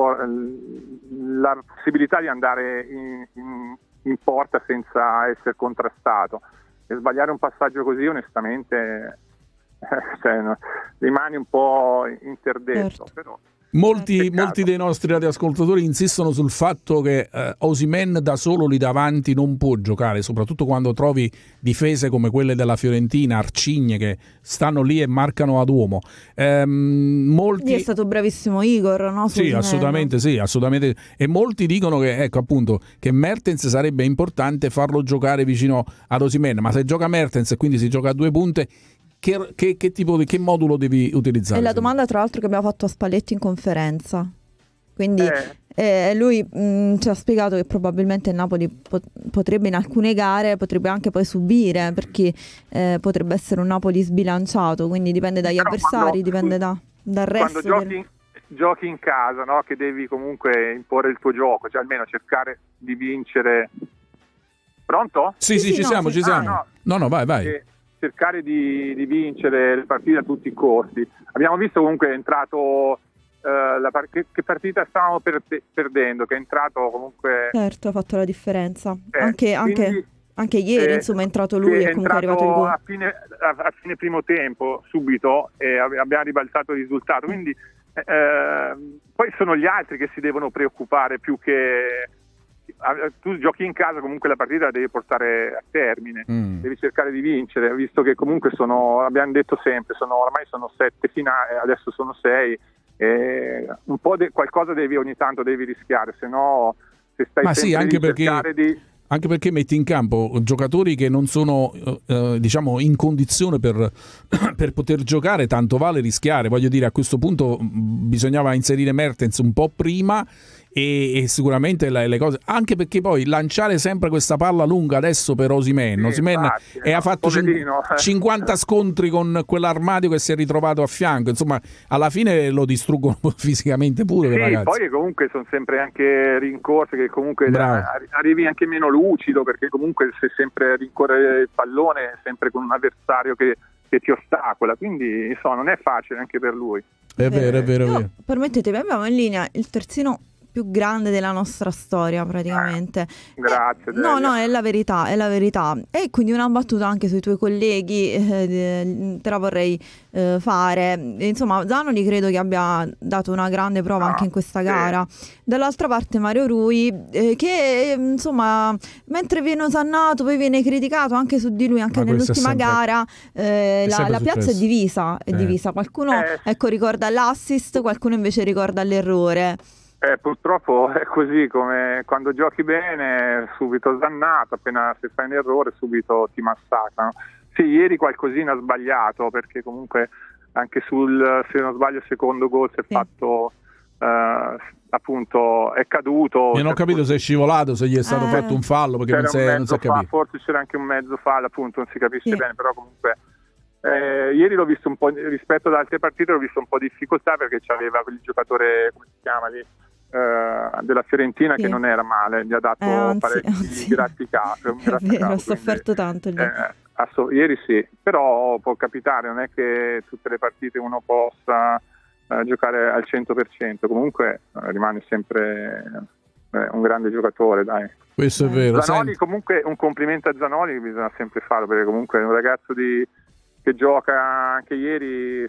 possibilità di andare in porta senza essere contrastato. E sbagliare un passaggio così onestamente rimani un po' interdetto, però. Molti dei nostri radioascoltatori insistono sul fatto che Osimhen da solo lì davanti non può giocare, soprattutto quando trovi difese come quelle della Fiorentina, arcigne, che stanno lì e marcano ad uomo. Lì è stato bravissimo Igor, no? Sì, assolutamente. E molti dicono che, ecco appunto, che Mertens sarebbe importante farlo giocare vicino ad Osimhen, ma se gioca Mertens e quindi si gioca a 2 punte, che modulo devi utilizzare? È la domanda tra l'altro che abbiamo fatto a Spalletti in conferenza, quindi lui ci ha spiegato che probabilmente il Napoli potrebbe in alcune gare potrebbe anche poi subire, perché potrebbe essere un Napoli sbilanciato, quindi dipende dagli avversari, dipende dal resto. Quando giochi in casa, no? Che devi comunque imporre il tuo gioco, cioè almeno cercare di vincere Pronto? Sì, ci siamo. No, vai. Cercare di vincere le partite a tutti i costi. Abbiamo visto comunque è entrato che partita stavamo perdendo, che è entrato comunque... Certo, ha fatto la differenza. Anche ieri, insomma, è entrato lui e comunque è arrivato il gol. A fine primo tempo, subito, e abbiamo ribaltato il risultato. Quindi poi sono gli altri che si devono preoccupare più che... Tu giochi in casa, comunque la partita la devi portare a termine, devi cercare di vincere, visto che comunque abbiamo detto sempre, ormai sono 7 finali, adesso sono 6, e un po' qualcosa ogni tanto devi rischiare, se no se stai anche perché metti in campo giocatori che non sono diciamo in condizione per poter giocare, tanto vale rischiare. Voglio dire, a questo punto bisognava inserire Mertens un po' prima e sicuramente le cose, anche perché poi lanciare sempre questa palla lunga adesso per Osimhen ha fatto 50 scontri con quell'armadio che si è ritrovato a fianco, insomma alla fine lo distruggono fisicamente pure, sì, ragazzi. Poi comunque sono sempre anche rincorse che comunque arrivi anche meno lucido, perché comunque se sempre rincorrere il pallone sempre con un avversario che ti ostacola, quindi non è facile anche per lui. È vero. Permettetemi, abbiamo in linea il terzino più grande della nostra storia praticamente. Grazie. No, è la verità. E quindi una battuta anche sui tuoi colleghi, te la vorrei fare. Insomma, Zanoli credo che abbia dato una grande prova anche in questa gara. Dall'altra parte Mario Rui, che insomma, mentre viene osannato, poi viene criticato anche su di lui, anche nell'ultima gara. La piazza è divisa. Qualcuno ricorda l'assist, qualcuno invece ricorda l'errore. Purtroppo è così, come quando giochi bene subito osannato, appena se fai un errore subito ti massacrano. Sì, ieri qualcosina ha sbagliato, perché comunque anche se non sbaglio il secondo gol si è fatto appunto è caduto. E non ho capito se è scivolato, se gli è stato fatto un fallo, perché non si è capito. Forse c'era anche un mezzo fallo, appunto non si capisce bene, però comunque ieri l'ho visto un po', rispetto ad altre partite l'ho visto un po' di difficoltà, perché c'aveva quel giocatore, come si chiama lì, della Fiorentina, che non era male, gli ha dato parecchi grattacappi. È vero, ha sofferto tanto ieri sì, però può capitare, non è che tutte le partite uno possa giocare al 100%, comunque rimane sempre un grande giocatore, dai. Questo è vero. Zanoli, comunque un complimento a Zanoli bisogna sempre farlo, perché comunque è un ragazzo che gioca anche ieri,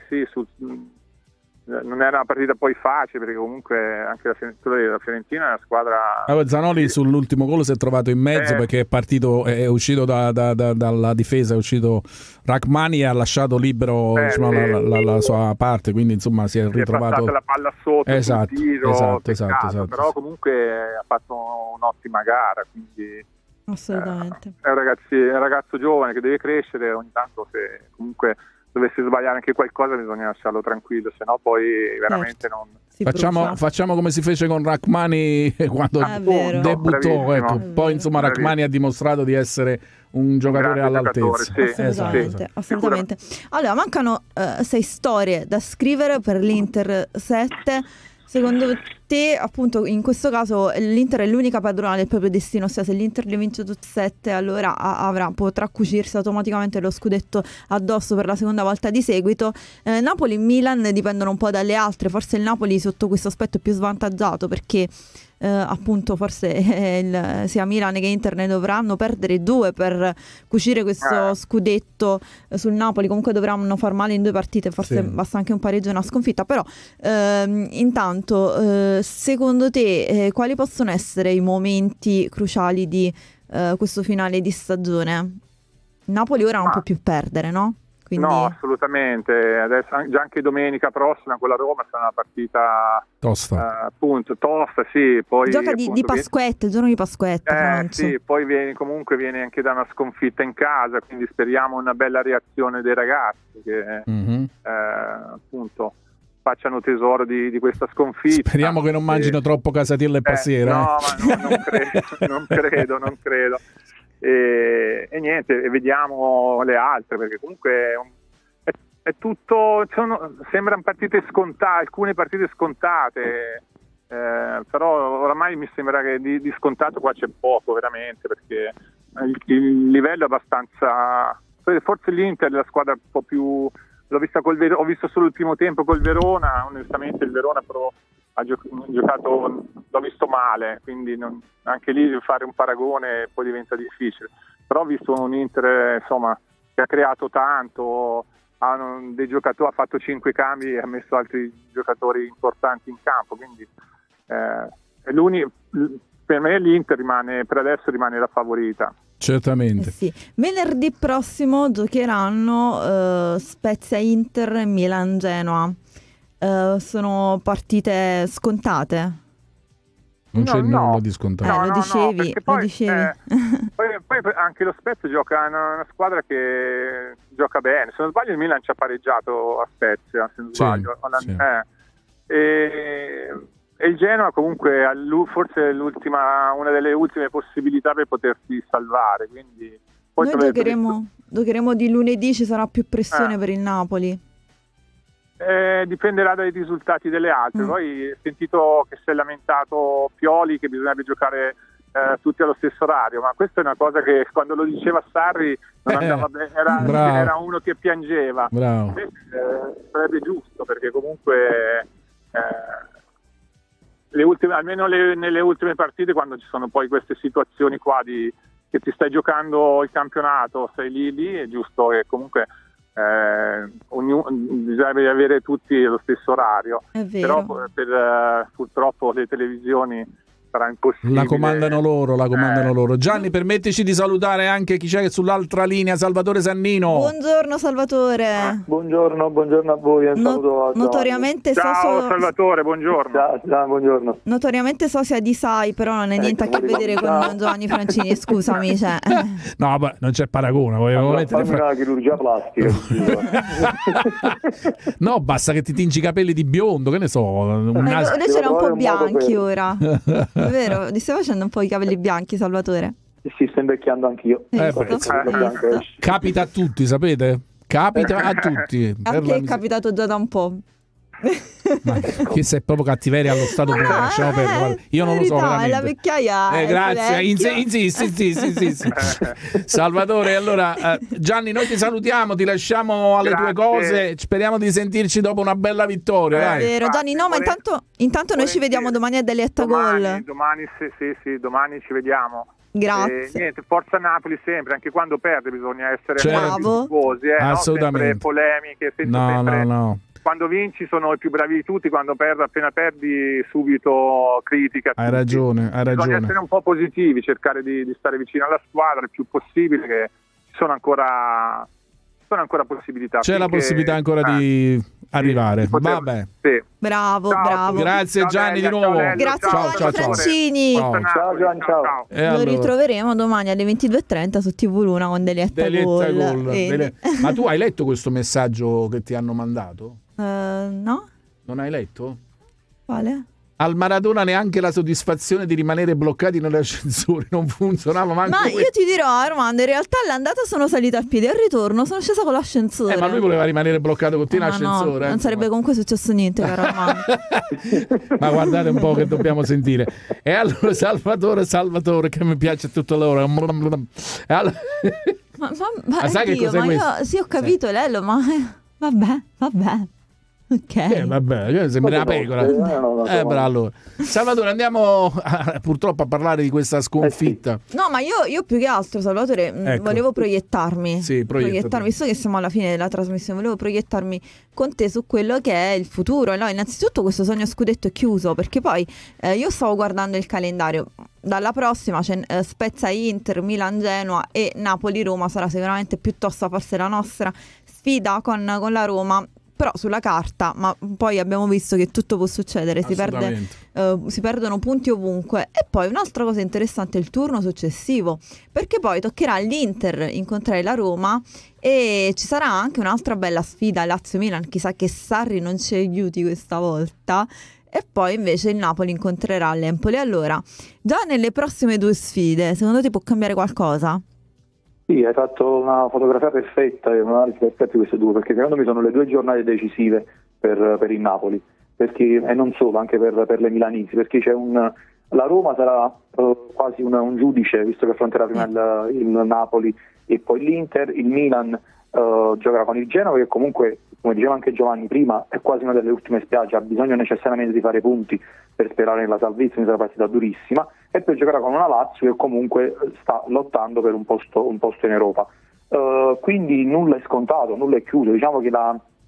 non era una partita poi facile, perché comunque anche la Fiorentina è una squadra... Zanoli sull'ultimo gol si è trovato in mezzo, perché è uscito dalla difesa, è uscito Rachmani e ha lasciato libero la sua parte, quindi insomma si è ritrovato... È la palla sotto, esatto, esatto. Però comunque ha fatto un'ottima gara, quindi... Assolutamente. È un ragazzo giovane che deve crescere, ogni tanto se comunque dovesse sbagliare anche qualcosa bisogna lasciarlo tranquillo, se no poi veramente facciamo come si fece con Rachmani quando debuttò, poi insomma Rachmani ha dimostrato di essere un giocatore all'altezza. Assolutamente. Allora, mancano 6 storie da scrivere per l'Inter 7. Secondo te, appunto, in questo caso l'Inter è l'unica padrona del proprio destino, ossia se l'Inter ne vince tutte 7, allora potrà cucirsi automaticamente lo scudetto addosso per la seconda volta di seguito. Napoli e Milan dipendono un po' dalle altre, forse il Napoli sotto questo aspetto è più svantaggiato, perché appunto forse sia Milan che Inter ne dovranno perdere 2 per cucire questo scudetto sul Napoli. Comunque dovranno far male in 2 partite, forse basta anche un pareggio e una sconfitta, però intanto secondo te quali possono essere i momenti cruciali di questo finale di stagione? Napoli ora non può più perdere, no? Quindi... No, assolutamente. Adesso, già anche domenica prossima con la Roma sarà una partita tosta. Tosta, sì. Poi gioca di Pasquetta, il giorno di Pasquetta. Sì, poi viene anche da una sconfitta in casa, quindi speriamo una bella reazione dei ragazzi che appunto facciano tesoro di questa sconfitta. Speriamo che non mangino troppo casatiella e pastiera. No, ma non credo. E niente, vediamo le altre, perché comunque è tutto, sembrano partite scontate, alcune partite scontate, però oramai mi sembra che di scontato qua c'è poco veramente, perché il livello è abbastanza, forse l'Inter è la squadra un po' più, l'ho vista ho visto solo il primo tempo col Verona, onestamente il Verona però ha giocato, l'ho visto male, quindi anche lì fare un paragone poi diventa difficile, però ho visto un Inter insomma che ha creato tanto, dei giocatori, ha fatto 5 cambi e ha messo altri giocatori importanti in campo, quindi per me l'Inter per adesso rimane la favorita. Certamente. Sì. Venerdì prossimo giocheranno Spezia-Inter e Milan-Genoa. Sono partite scontate? Non c'è nulla di scontato. Lo dicevi. Poi anche lo Spezia gioca una squadra che gioca bene. Se non sbaglio il Milan ci ha pareggiato a Spezia, se non sbaglio. Sì. E il Genoa comunque forse è una delle ultime possibilità per potersi salvare. Quindi poi noi giocheremo di lunedì, ci sarà più pressione per il Napoli. Dipenderà dai risultati delle altre. Poi ho sentito che si è lamentato Pioli che bisognerebbe giocare tutti allo stesso orario, ma questa è una cosa che quando lo diceva Sarri non andava bene, era uno che piangeva. Sarebbe giusto, perché comunque almeno nelle ultime partite, quando ci sono poi queste situazioni qua che ti stai giocando il campionato, sei lì, è giusto che comunque bisogna avere tutti lo stesso orario. È vero. Però purtroppo le televisioni sarà impossibile. La comandano loro. Gianni, permettici di salutare anche chi c'è sull'altra linea, Salvatore Sannino. Buongiorno Salvatore. Buongiorno a voi. Notoriamente ciao Salvatore, buongiorno. Ciao, buongiorno. Notoriamente sosia di SAI, però non è niente a che vedere con Giovanni Francini, scusami. No, beh, non c'è paragone. Una chirurgia plastica. No, basta che ti tingi i capelli di biondo, che ne so. Adesso sono un po' bianchi ora. È vero, ti stai facendo un po' i capelli bianchi, Salvatore? Sì, sto invecchiando anch'io. Capita a tutti, sapete? Capita a tutti. A te è capitato già da un po'. Ma che sei proprio cattiveria allo stato puro, lasciamo perdere. Io non lo so veramente. La vecchiaia grazie, insisti. Salvatore, allora Gianni, noi ti salutiamo, ti lasciamo alle tue cose, speriamo di sentirci dopo una bella vittoria, dai. È vero, Gianni, no, ma intanto noi ci vediamo domani a Delietta Gol. Domani ci vediamo. Grazie. Niente, forza Napoli sempre, anche quando perde bisogna essere virtuosi, assolutamente. No? Polemiche, no. Quando vinci sono i più bravi di tutti, quando appena perdi subito critica. Hai ragione. Bisogna essere un po' positivi, cercare di stare vicino alla squadra il più possibile, che ci sono ancora possibilità. C'è la possibilità ancora di arrivare. Vabbè. Sì. Bravo. Grazie Gianni di nuovo. Grazie Giovanni Francini. Ciao Gianni, ciao. Lo ritroveremo domani alle 22:30 su TV Luna con Delietta Gol. Ma tu hai letto questo messaggio che ti hanno mandato? No. Non hai letto? Quale? Al Maradona neanche la soddisfazione di rimanere bloccati nell'ascensore, non funzionava manco. Ma io ti dirò, Armando, in realtà all'andata sono salita al piede, al ritorno sono scesa con l'ascensore. Ma lui voleva rimanere bloccato con te in ascensore. No, non sarebbe comunque successo niente, caro Armando. Ma guardate un po' che dobbiamo sentire. E allora Salvatore, che mi piace tutto l'ora. Allora... ma sai che cos'è questo? Sì, ho capito, Lello, ma vabbè. Ok. Vabbè, sembra una pecora. Allora. Salvatore, andiamo purtroppo a parlare di questa sconfitta. No, ma io più che altro, Salvatore, volevo proiettarmi. Sì, proiettarmi, visto che siamo alla fine della trasmissione, volevo proiettarmi con te su quello che è il futuro. No, innanzitutto questo sogno scudetto è chiuso, perché poi io stavo guardando il calendario. Dalla prossima c'è Spezia-Inter, Milan-Genoa e Napoli-Roma. Sarà sicuramente più tosta forse la nostra sfida con la Roma. Però sulla carta, ma poi abbiamo visto che tutto può succedere, si perdono punti ovunque. E poi un'altra cosa interessante è il turno successivo, perché poi toccherà all'Inter incontrare la Roma e ci sarà anche un'altra bella sfida, Lazio-Milan, chissà che Sarri non ci aiuti questa volta. E poi invece il Napoli incontrerà l'Empoli. Allora, già nelle prossime 2 sfide, secondo te può cambiare qualcosa? Sì, hai fatto una fotografia perfetta e un'analisi perfetta di queste 2, perché secondo me sono le 2 giornate decisive per il Napoli, e non solo, anche per le milanesi, perché c'è un La Roma sarà quasi un giudice, visto che affronterà prima il Napoli e poi l'Inter. Il Milan giocherà con il Genoa, che comunque, come diceva anche Giovanni prima, è quasi una delle ultime spiagge, ha bisogno necessariamente di fare punti per sperare nella salvezza, in una partita durissima, e poi giocherà con una Lazio che comunque sta lottando per un posto in Europa. Quindi nulla è scontato, nulla è chiuso. Diciamo che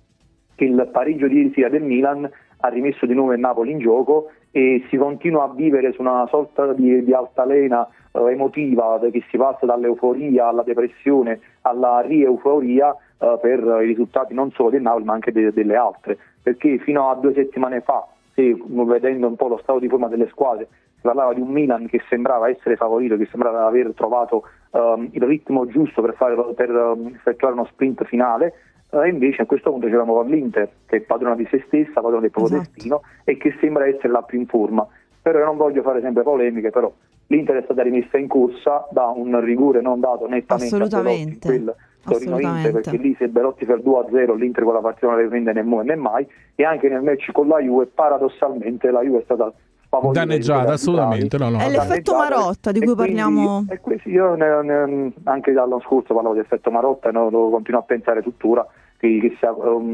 il pareggio di ieri sera del Milan ha rimesso di nuovo il Napoli in gioco e si continua a vivere su una sorta di altalena emotiva, che si passa dall'euforia alla depressione alla rieuforia per i risultati non solo del Napoli ma anche delle altre, perché fino a 2 settimane fa, vedendo un po' lo stato di forma delle squadre, si parlava di un Milan che sembrava essere favorito, che sembrava aver trovato il ritmo giusto per effettuare uno sprint finale, e invece a questo punto c'eravamo con l'Inter, che è padrona di se stessa, padrona del proprio destino, e che sembra essere la più in forma. Però io non voglio fare sempre polemiche, però l'Inter è stata rimessa in corsa da un rigore non dato nettamente a Belotti, quel Torino-Inter, perché lì se Belotti fa il 2-0 l'Inter quella partita non la riprende né mai, e anche nel match con la Juve paradossalmente la Juve è stata danneggiata, assolutamente. No. È l'effetto Marotta di cui parliamo. Io anche l'anno scorso parlavo di effetto Marotta e lo continuo a pensare tuttora, che sia,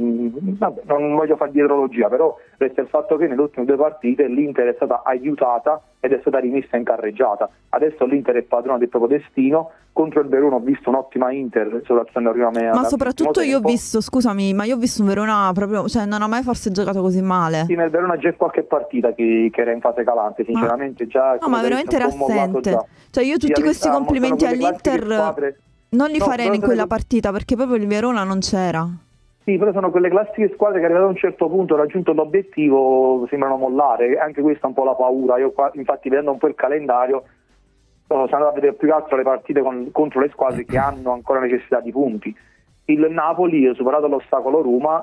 non voglio fare dietrologia, però resta il fatto che nelle ultime 2 partite l'Inter è stata aiutata ed è stata rimessa in carreggiata. Adesso l'Inter è padrona del proprio destino. Contro il Verona ho visto un'ottima Inter, ma soprattutto io ho visto un Verona proprio, cioè non ha mai forse giocato così male. Sì, nel Verona c'è qualche partita che era in fase calante, sinceramente ma veramente era assente. Cioè io tutti questi complimenti all'Inter non li farei in quella partita, perché proprio il Verona non c'era. Sì, però sono quelle classiche squadre che arrivate a un certo punto, raggiunto l'obiettivo, sembrano mollare. Anche questa è un po' la paura. Io qua, infatti, vedendo un po' il calendario, sono andato a vedere più che altro le partite contro le squadre che hanno ancora necessità di punti. Il Napoli ha superato l'ostacolo Roma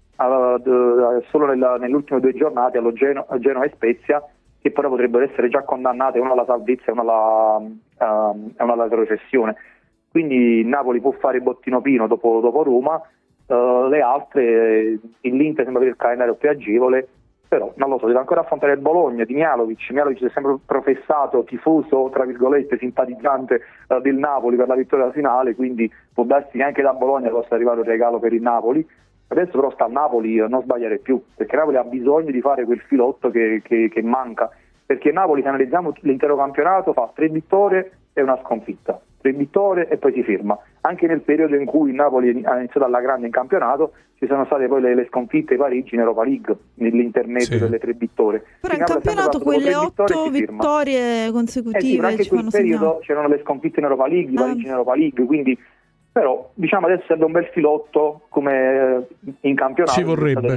solo nelle ultime 2 giornate allo Genoa e Spezia, che però potrebbero essere già condannate, una alla salvezza e una alla retrocessione. Quindi il Napoli può fare bottino pieno dopo Roma. Le altre, l'Inter sembra avere il calendario più agevole, però non lo so, deve ancora affrontare il Bologna di Mihajlovic è sempre professato tifoso, tra virgolette, simpatizzante del Napoli per la vittoria finale, quindi può darsi che anche da Bologna possa arrivare un regalo per il Napoli. Adesso però sta al Napoli a non sbagliare più, perché Napoli ha bisogno di fare quel filotto che manca, perché Napoli, se analizziamo l'intero campionato, fa 3 vittorie e una sconfitta, 3 vittorie e poi si ferma. Anche nel periodo in cui il Napoli ha iniziato alla grande in campionato ci sono state poi le sconfitte ai Parigi in Europa League, nell'intermezzo delle 3 vittorie. Però in campionato quelle 8 vittorie consecutive anche in quel periodo c'erano le sconfitte in Europa League, i Parigi in Europa League, quindi però diciamo adesso serve un bel filotto come in campionato. Ci vorrebbe.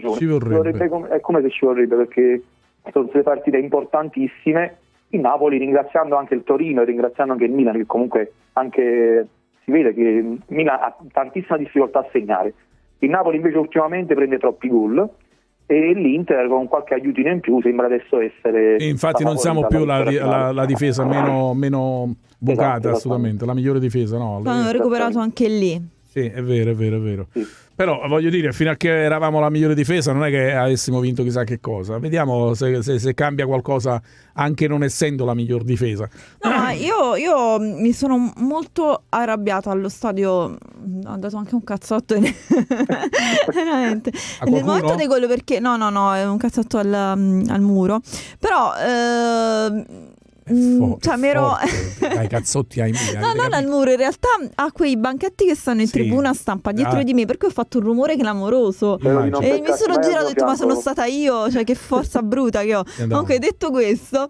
È come se ci vorrebbe, perché sono 3 partite importantissime. Il Napoli, ringraziando anche il Torino e ringraziando anche il Milan, che comunque anche si vede che il Milan ha tantissima difficoltà a segnare. Il Napoli invece ultimamente prende troppi gol e l'Inter con qualche aiutino in più sembra adesso essere... E infatti non siamo più la difesa meno bucata, esatto, assolutamente, la migliore difesa, no? Hanno recuperato anche lì. Sì, è vero. Sì. Però voglio dire, fino a che eravamo la migliore difesa non è che avessimo vinto chissà che cosa. Vediamo se cambia qualcosa anche non essendo la miglior difesa. No, ma io mi sono molto arrabbiata allo stadio, ho dato anche un cazzotto veramente nel momento dei gol, perché no, è un cazzotto al muro, però cioè mi ero dai cazzotti ai miei, no, non al muro, in realtà a quei banchetti che stanno in tribuna stampa dietro di me, perché ho fatto un rumore clamoroso e mi sono girato e ho detto ma sono stata io, cioè che forza bruta che ho. Comunque, detto questo,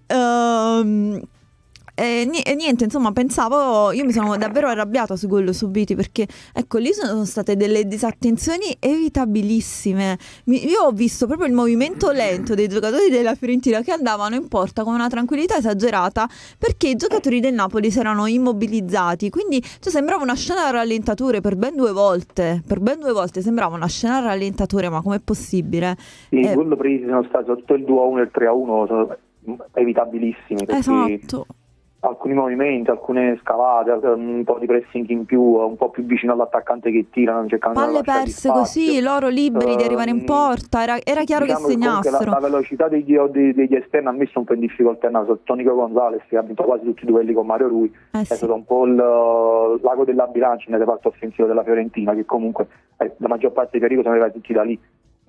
niente, insomma, pensavo, io mi sono davvero arrabbiata sui gol subiti, perché ecco, lì sono state delle disattenzioni evitabilissime. Io ho visto proprio il movimento lento dei giocatori della Fiorentina che andavano in porta con una tranquillità esagerata, perché i giocatori del Napoli si erano immobilizzati, quindi sembrava una scena a rallentatore per ben 2 volte sembrava una scena a rallentatore, ma com'è possibile? I gol presi sono stati sotto il 2-1 e il 3-1, sono evitabilissimi, perché esatto. alcuni movimenti, alcune scalate, un po' di pressing in più, un po' più vicino all'attaccante che tira, non cercando palle perse così, loro liberi di arrivare in porta, era chiaro che segnassero. La velocità degli esterni ha messo un po' in difficoltà Tonico Gonzalez, che ha vinto quasi tutti i duelli con Mario Rui, è stato un po' il l'ago della bilancia nel reparto offensivo della Fiorentina, che comunque la maggior parte dei pericoli sono arrivati tutti da lì.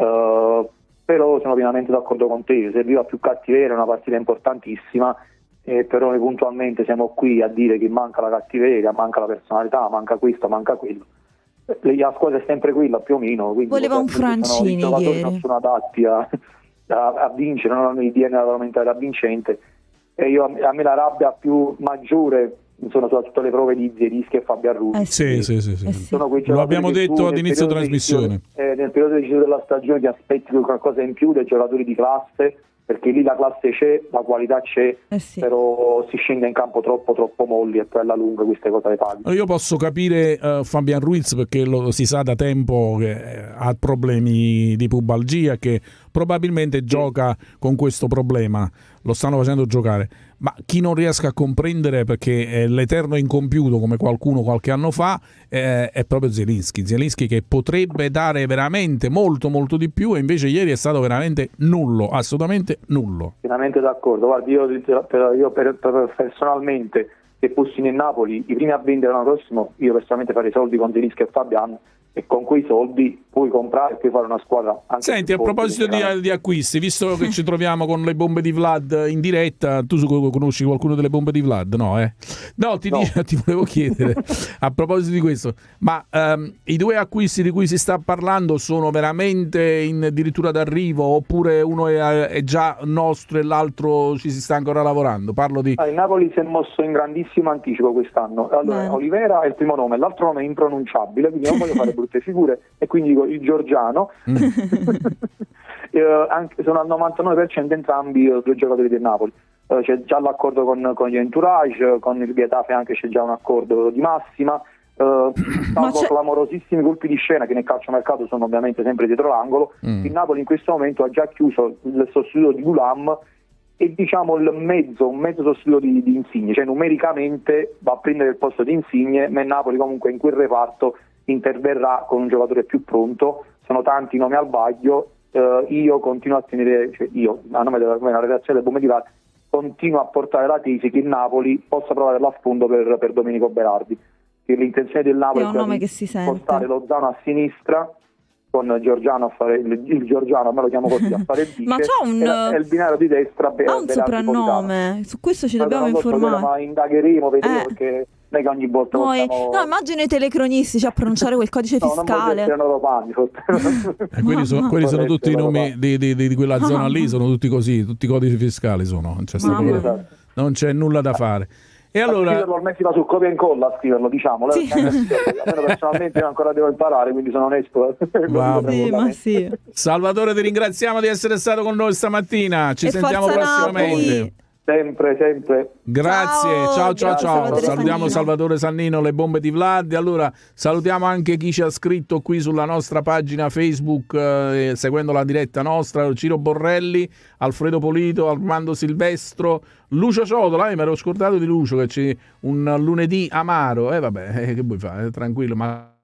Però sono pienamente d'accordo con te, serviva più cattiveria, è una partita importantissima, però noi puntualmente siamo qui a dire che manca la cattiveria, manca la personalità, manca questo, manca quello. La squadra è sempre quella più o meno, quindi voleva un Francini i giocatori ieri. non sono adatti a vincere, non hanno il DNA da mentalità vincente, e a me la rabbia più maggiore sono tutte le prove di Zielinski e Fabian Ruiz. Sì. Sono quei Lo abbiamo giocatori detto all'inizio della trasmissione. Nel periodo decisivo della stagione ti aspetti qualcosa in più dei giocatori di classe, perché lì la classe c'è, la qualità c'è, però si scende in campo troppo molli e poi alla lunga queste cose le paghi. Io posso capire Fabian Ruiz, perché lo si sa da tempo che ha problemi di pubalgia, che probabilmente gioca con questo problema, lo stanno facendo giocare, ma chi non riesca a comprendere, perché è l'eterno incompiuto come qualcuno qualche anno fa, è proprio Zielinski che potrebbe dare veramente molto di più, e invece ieri è stato veramente nullo, assolutamente nullo. Pienamente d'accordo. Guardi, io personalmente, se fossi nel Napoli i primi a vendere l'anno prossimo, io personalmente farei soldi con Zielinski e Fabian, e con quei soldi puoi comprare e puoi fare una squadra anche. Senti, a proposito di acquisti, visto che ci troviamo con le bombe di Vlad in diretta, tu conosci qualcuno delle bombe di Vlad? No, ti volevo chiedere a proposito di questo, ma i due acquisti di cui si sta parlando sono veramente addirittura d'arrivo, oppure uno è già nostro e l'altro ci si sta ancora lavorando? Parlo di... Il Napoli si è mosso in grandissimo anticipo quest'anno. Allora, Olivera è il primo nome, l'altro nome è impronunciabile, quindi non voglio fare brutte figure, e quindi dico il Giorgiano. Sono al 99% entrambi due giocatori del Napoli. C'è già l'accordo con gli entourage, con il Getafe anche c'è già un accordo di massima, salvo clamorosissimi colpi di scena che nel calciomercato sono ovviamente sempre dietro l'angolo. Il Napoli in questo momento ha già chiuso il sostituto di Gulam e diciamo un mezzo sostituto di Insigne, cioè numericamente va a prendere il posto di Insigne, ma il Napoli comunque in quel reparto interverrà con un giocatore più pronto. Sono tanti nomi al vaglio. Io continuo a tenere, a nome della redazione del Bombe di Vlad, continuo a portare la tesi che il Napoli possa provare l'affondo per Domenico Berardi, che l'intenzione del Napoli è di spostare Lozano a sinistra con Giorgiano a fare il Giorgiano, me lo chiamo così, a fare il vice, ma c'ha e il binario di destra ha un soprannome, su questo ci dobbiamo informare. Ma indagheremo, vedremo, perché non è che ogni volta no, immagino i telecronisti a pronunciare quel codice fiscale. Quelli sono tutti i nomi di quella zona lì, sono tutti così, tutti i codici fiscali sono, non c'è nulla da fare. E allora ormai si va su copia e incolla a scriverlo, diciamo. Sì. Almeno personalmente ancora devo imparare, quindi sono onesto. Sì. Salvatore, ti ringraziamo di essere stato con noi stamattina. Ci sentiamo prossimamente. Sempre. Grazie, ciao. Salutiamo Salvatore Sannino, le bombe di Vlad. Allora salutiamo anche chi ci ha scritto qui sulla nostra pagina Facebook, seguendo la diretta nostra: Ciro Borrelli, Alfredo Polito, Armando Silvestro, Lucio Ciotola. Mi ero scordato di Lucio, che c'è un lunedì amaro. Vabbè, che vuoi fare? Tranquillo, ma